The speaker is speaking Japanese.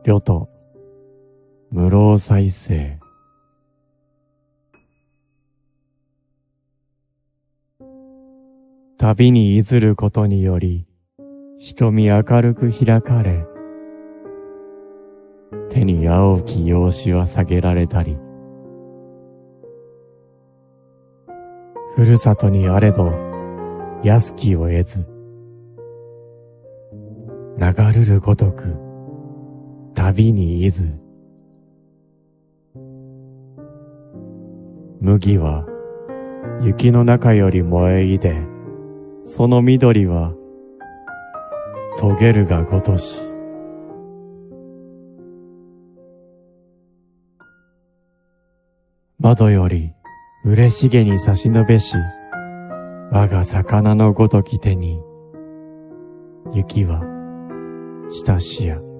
呂と無老再生。旅にいずることにより、瞳明るく開かれ、手に青き用紙は下げられたり、ふるさとにあれど安きを得ず、流るるごとく旅にいず。麦は雪の中より燃えいで、その緑はとげるがごとし。窓より嬉しげに差し伸べし、我が魚のごとき手に、雪は親しや。